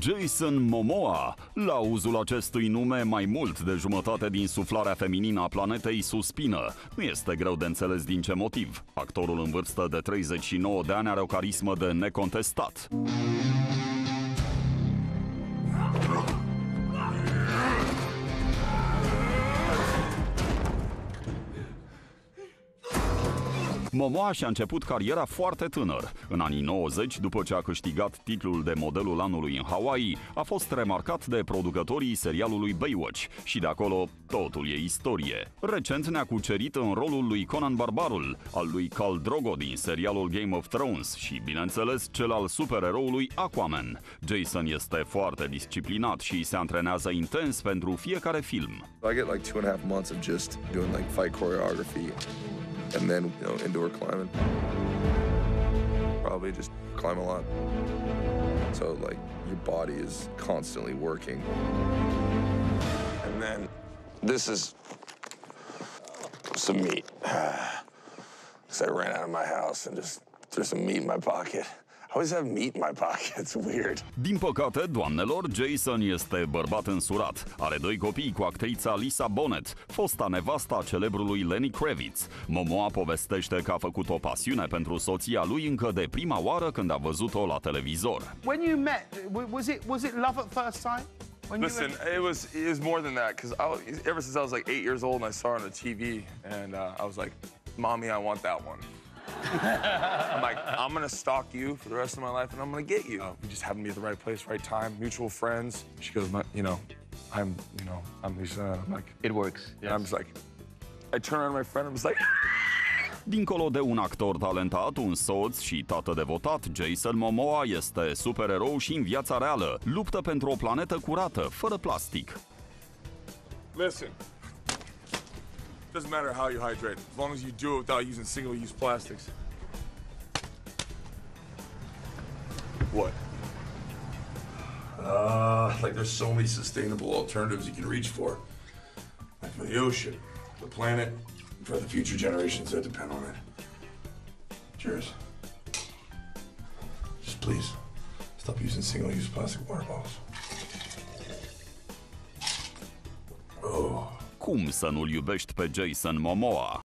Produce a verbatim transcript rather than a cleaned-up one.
Jason Momoa. La auzul acestui nume, mai mult de jumătate din suflarea feminină a planetei suspină. Nu este greu de înțeles din ce motiv. Actorul în vârstă de treizeci și nouă de ani are o carismă de necontestat. Momoa și-a început cariera foarte tânăr. În anii nouăzeci, după ce a câștigat titlul de modelul anului în Hawaii, a fost remarcat de producătorii serialului Baywatch și de acolo totul e istorie. Recent ne-a cucerit în rolul lui Conan Barbarul, al lui Khal Drogo din serialul Game of Thrones și, bineînțeles, cel al supereroului Aquaman. Jason este foarte disciplinat și se antrenează intens pentru fiecare film. I get like two and a half months of just doing like fight choreography. And then, you know, indoor climbing. Probably just climb a lot. So, like, your body is constantly working. And then, this is some meat. Because I ran out of my house and just threw some meat in my pocket. I always have meat in my pocket. It's weird. Din păcate, doamnelor, Jason este bărbat însurat. Are doi copii cu actrița Lisa Bonet, fosta nevasta a celebrului Lenny Kravitz. Momoa povestește că a făcut o pasiune pentru soția lui încă de prima oară când a văzut-o la televizor. When you met, was it was it love at first sight? When Listen, were... it was it was more than that because I was, ever since I was like eight years old and I saw her on the T V and uh, I was like, "Mommy, I want that one." I'm like, I'm gonna stalk you for the rest of my life, and I'm gonna get you. Uh, we just happened to be at the right place, right time, mutual friends. She goes, you know, I'm, you know, I'm Lisa. I'm like, it works. Yes. And I'm just like, I turn around to my friend, I'm just like. Dincolo de un actor talentat, un soț și tată devotat, Jason Momoa este supererou și în viața reală. Luptă pentru o planetă curată, fără plastic. Listen. Doesn't matter how you hydrate, as long as you do it without using single-use plastics. What? Uh, like there's so many sustainable alternatives you can reach for. Like for the ocean, the planet, for the future generations that depend on it. Cheers. Just please, stop using single-use plastic water bottles. Oh. Cum să nu-l iubești pe Jason Momoa?